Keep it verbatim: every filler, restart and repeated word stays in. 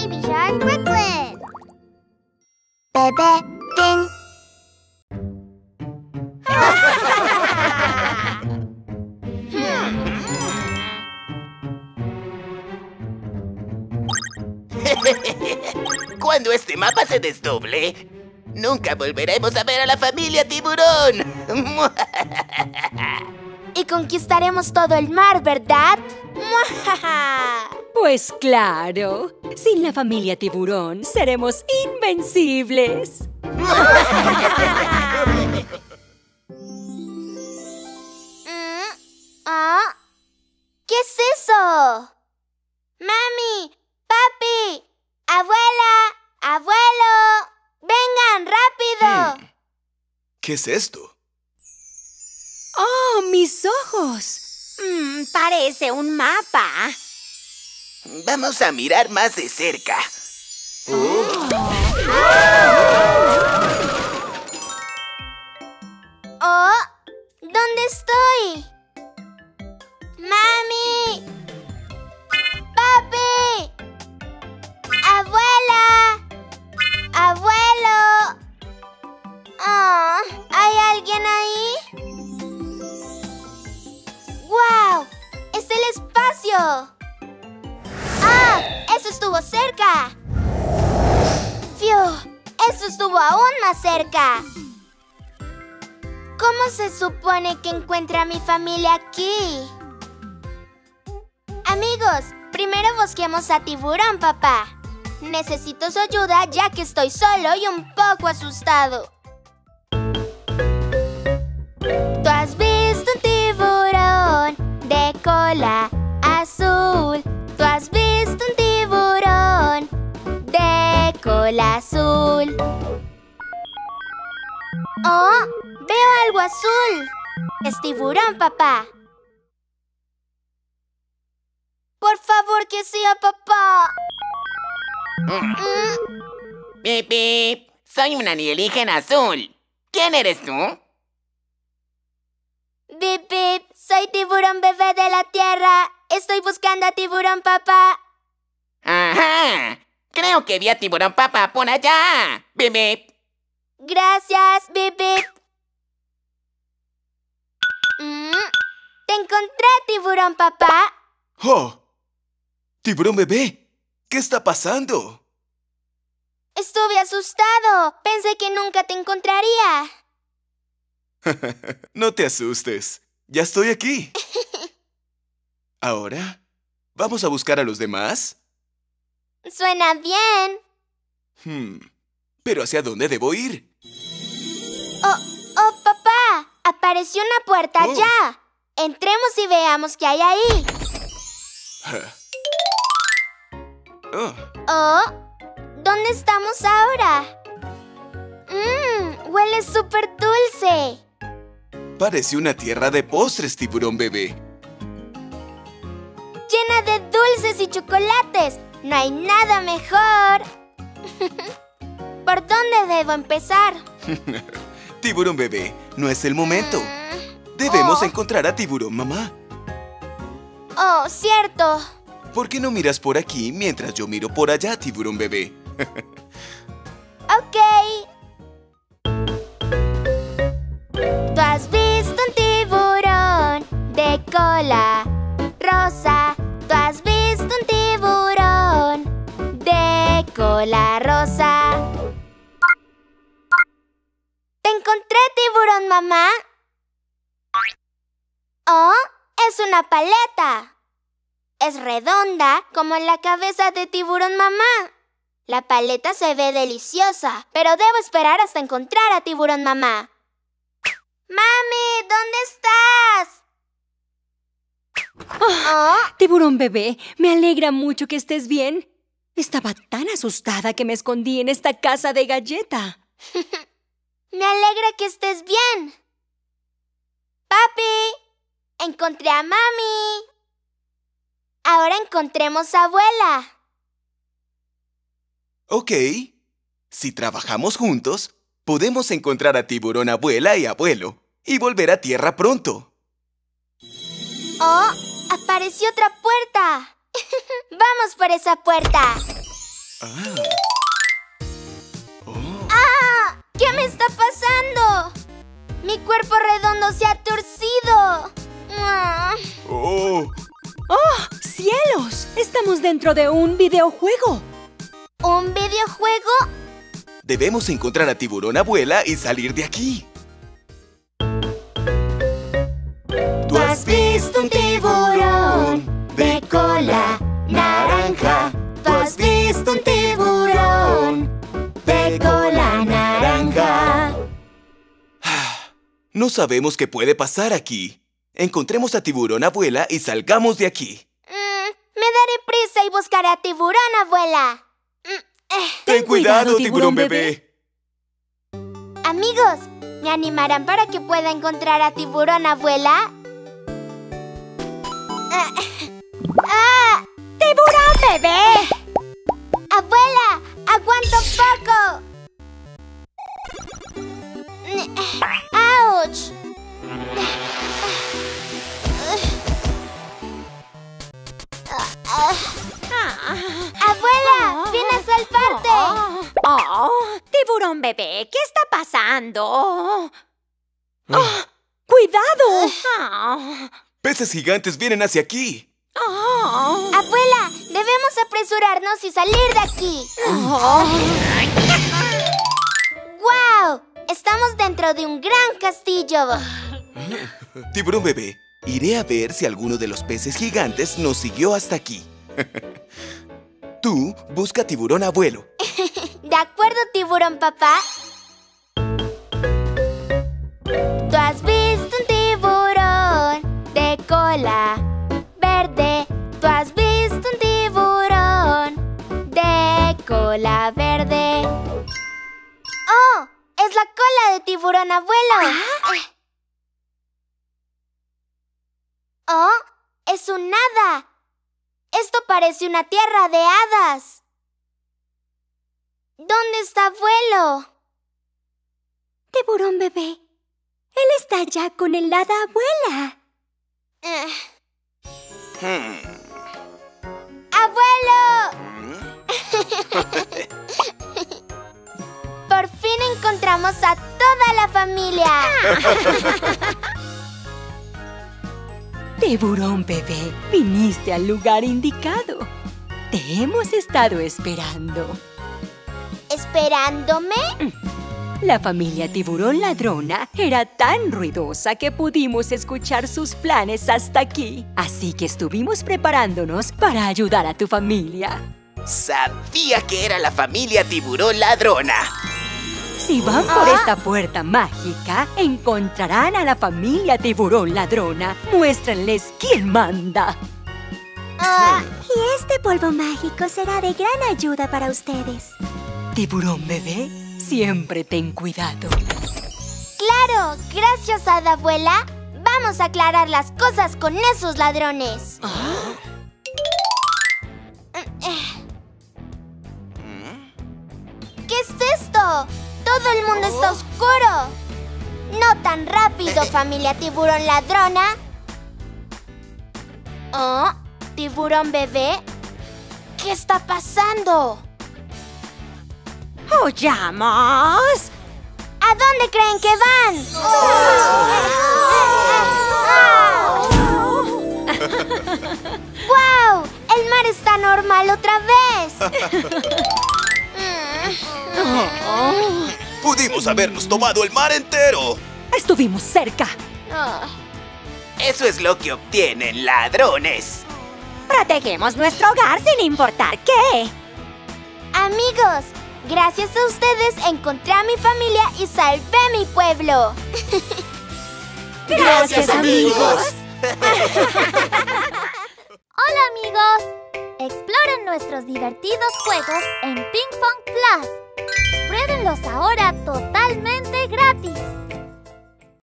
Baby Shark Brooklyn. Bebé Fin. Cuando este mapa se desdoble, nunca volveremos a ver a la familia Tiburón. Y conquistaremos todo el mar, ¿verdad? Pues claro, sin la familia Tiburón seremos invencibles. Mm, ¿ah? ¿Qué es eso? ¡Mami! ¡Papi! ¡Abuela! ¡Abuelo! ¡Vengan, rápido! Hmm. ¿Qué es esto? ¡Oh, mis ojos! Mm, parece un mapa. Vamos a mirar más de cerca. Oh. Oh, ¿dónde estoy? ¡Mami! ¡Papi! ¡Abuela! ¡Abuelo! Oh, ¿hay alguien ahí? ¡Guau! ¡Es el espacio! ¡Ah! ¡Eso estuvo cerca! ¡Fiu! ¡Eso estuvo aún más cerca! ¿Cómo se supone que encuentre a mi familia aquí? Amigos, primero busquemos a Tiburón, papá. Necesito su ayuda ya que estoy solo y un poco asustado. ¿Tú has visto un tiburón de cola azul? ¿Tú has visto un tiburón de cola azul? ¡Oh! ¡Veo algo azul! ¡Es tiburón, papá! ¡Por favor, que sea papá! Mm. Pip, pip. Soy un alienígena azul. ¿Quién eres tú? Bip, bip. Soy tiburón bebé de la tierra. Estoy buscando a tiburón papá. ¡Ajá! Creo que vi a tiburón papá por allá. Bip, bip. Gracias, Bip Bip. Mm, ¿te encontré, tiburón papá? ¡Oh! ¡Tiburón bebé! ¿Qué está pasando? Estuve asustado. Pensé que nunca te encontraría. No te asustes. Ya estoy aquí. Ahora, ¿vamos a buscar a los demás? Suena bien. Hmm. ¿Pero hacia dónde debo ir? Oh, oh, papá. Apareció una puerta Oh. allá. Entremos y veamos qué hay ahí. Oh. Oh, ¿dónde estamos ahora? Mmm, huele súper dulce. Parece una tierra de postres, tiburón bebé. Llena de dulces y chocolates. No hay nada mejor. ¿Por dónde debo empezar? Tiburón bebé, no es el momento. Mm. Debemos Oh. encontrar a tiburón mamá. Oh, cierto. ¿Por qué no miras por aquí mientras yo miro por allá, tiburón bebé? Ok. ¿Tú has visto un tiburón de cola rosa? ¿Tú has visto un tiburón de cola rosa? ¿Te encontré, tiburón mamá? Oh, es una paleta. Es redonda como la cabeza de tiburón mamá. La paleta se ve deliciosa, pero debo esperar hasta encontrar a tiburón mamá. ¡Mami! ¿Dónde estás? Oh, tiburón bebé, me alegra mucho que estés bien. Estaba tan asustada que me escondí en esta casa de galleta. Me alegra que estés bien. Papi, encontré a mami. Ahora encontremos a abuela. Ok. Si trabajamos juntos, podemos encontrar a tiburón abuela y abuelo y volver a tierra pronto. ¡Oh! ¡Apareció otra puerta! ¡Vamos por esa puerta! Ah. Oh. ¡Ah! ¿Qué me está pasando? Mi cuerpo redondo se ha torcido. Ah. Oh. ¡Oh, cielos! Estamos dentro de un videojuego. ¿Un videojuego? Debemos encontrar a Tiburón Abuela y salir de aquí. ¿Tú has visto un tiburón de cola naranja? ¿Tú has visto un tiburón de cola naranja? No sabemos qué puede pasar aquí. Encontremos a Tiburón Abuela y salgamos de aquí. Mm, me daré prisa y buscaré a Tiburón Abuela. Mm, eh. Ten cuidado, Tiburón Bebé. Amigos, ¿me animarán para que pueda encontrar a Tiburón Abuela? Ah, ¡Ah! ¡Tiburón Bebé! ¡Abuela! ¡Aguanta un poco! ¡Auch! ¡Abuela! ¡Viene a salvarte! Oh, Tiburón Bebé, ¿qué está pasando? ¡Oh! ¡Cuidado! Oh, Peces gigantes vienen hacia aquí. oh. ¡Abuela! ¡Debemos apresurarnos y salir de aquí! ¡Guau! Estamos dentro de un gran castillo. Tiburón Bebé, iré a ver si alguno de los peces gigantes nos siguió hasta aquí. Tú busca a Tiburón Abuelo. ¿De acuerdo, Tiburón Papá? ¿Tú has visto un tiburón de cola verde? ¿Tú has visto un tiburón de cola verde? ¡Oh! ¡Es la cola de Tiburón Abuelo! ¡Oh! ¡Es un hada! Esto parece una tierra de hadas. ¿Dónde está Abuelo? Tiburón Bebé, él está ya con el hada abuela. Eh, Hmm. ¡Abuelo! Por fin encontramos a toda la familia. Tiburón Bebé, viniste al lugar indicado. Te hemos estado esperando. ¿Esperándome? La familia Tiburón Ladrona era tan ruidosa que pudimos escuchar sus planes hasta aquí. Así que estuvimos preparándonos para ayudar a tu familia. Sabía que era la familia Tiburón Ladrona. Si van por esta puerta mágica, encontrarán a la familia Tiburón Ladrona. Muéstrenles quién manda. Ah, Y este polvo mágico será de gran ayuda para ustedes. Tiburón Bebé, siempre ten cuidado. claro, gracias, hada abuela. Vamos a aclarar las cosas con esos ladrones. ¿Qué es esto? Todo el mundo está oscuro. No tan rápido, familia Tiburón Ladrona. Oh, Tiburón Bebé. ¿Qué está pasando? ¡Huyamos! ¿A dónde creen que van? ¡Guau! ¡El mar está normal otra vez! Pudimos habernos tomado el mar entero. Estuvimos cerca. Eso es lo que obtienen ladrones. Protegemos nuestro hogar sin importar qué. Amigos, gracias a ustedes encontré a mi familia y salvé mi pueblo. Gracias, amigos. Hola amigos, exploren nuestros divertidos juegos en Ping Pong Plus. Pruébenlos ahora totalmente gratis.